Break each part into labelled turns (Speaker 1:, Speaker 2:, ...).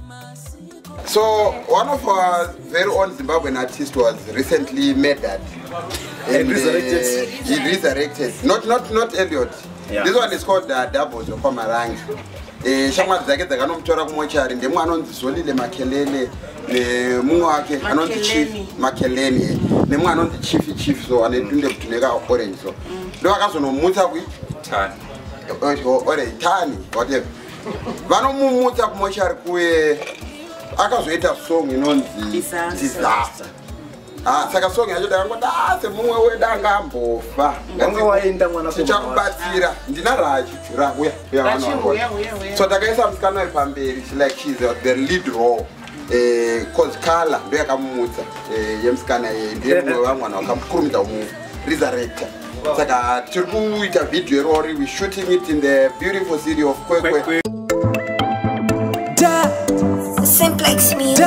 Speaker 1: So one of our very own Zimbabwean artists was recently murdered
Speaker 2: and resurrected.
Speaker 1: He resurrected. Not Elliot.
Speaker 2: Yeah.
Speaker 1: This one is called Double Zokomarangi. Shamwa dzake dzakanomtora kumochari ndemwana onzizolile Makelele nemumwe wake anonzi Chief Makelele nemwana anonzi Chief so anedunde kutuneka orange so ndo akazonomutsa ku
Speaker 2: Tani
Speaker 1: orange Tani whatever vanomumutsa kumochari kuye akazoita song inonzi Disaster. Saka song yacho ndakangoda semumwe wedanga ambofa
Speaker 2: ngamwe waenda mwana
Speaker 1: tichakubatsira ndina Raji uya so takaisa musikana pamberi she's the lead role cause Kala ndo yakamumutsa yemusikana ndiye mumwe wamwana wakamukurumidza resurrector saka tiri kuita video irori we shooting it in the beautiful city of Kwekwe.
Speaker 3: Simplex Music.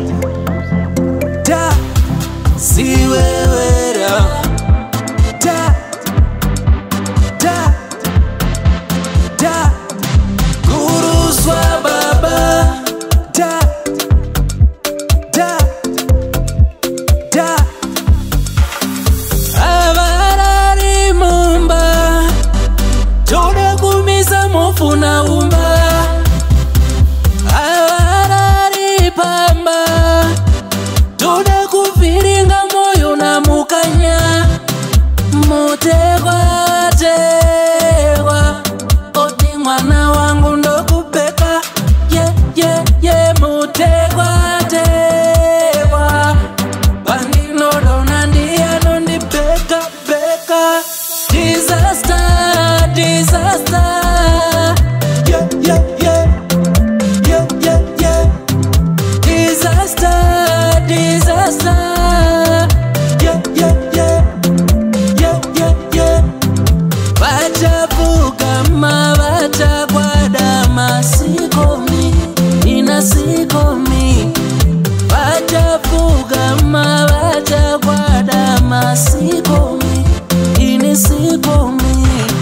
Speaker 4: See where Guru Swa Baba Avarari Mumba Toda kumisa mofuna umba Avarari Pamba Toda kufiringa moyo na mukanya Mutegwa Oti mwana wangu ndo kupeka Mutegwa Bandino dona ndiya nondi beka Disaster Sikomi, ini sikomi.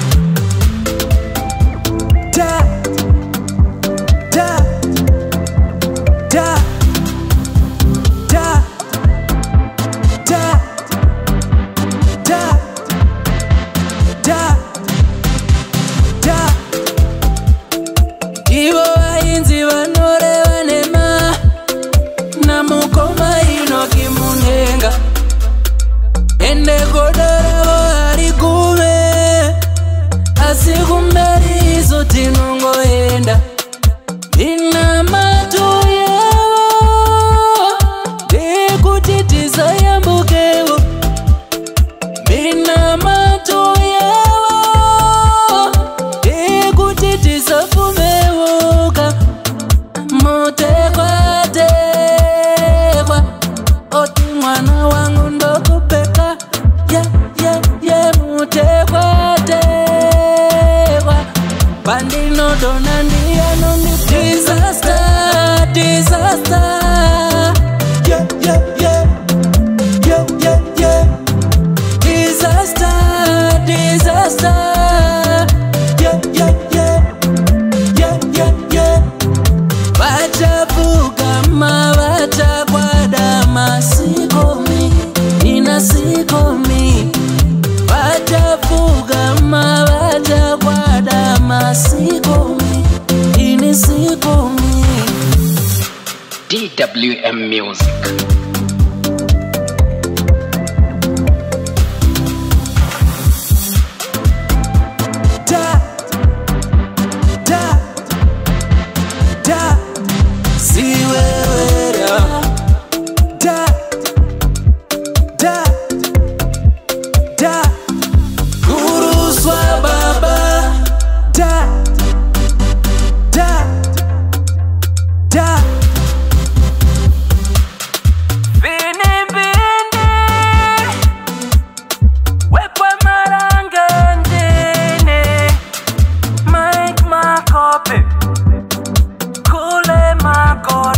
Speaker 4: Ivo ainzi vanore vanema na mukoma inoki munenga ende kodoravo ari kuve asi kumberi izo tinongoenda ina matu yevo ndekuti tizayambukevo ina matu yevo ndekuti tizafumevoka mutekwa oti mwana wangu ndokupeka mutekwa bandino dona ndiya nondi disaster vachavuka mavachakwada masikomi ina sikomi vachavuka mavachakwada masikomi ini sikomi.
Speaker 5: DWM Music.
Speaker 4: Guru Swa Baba Wekwa marangandene Mike Makope Kule Makore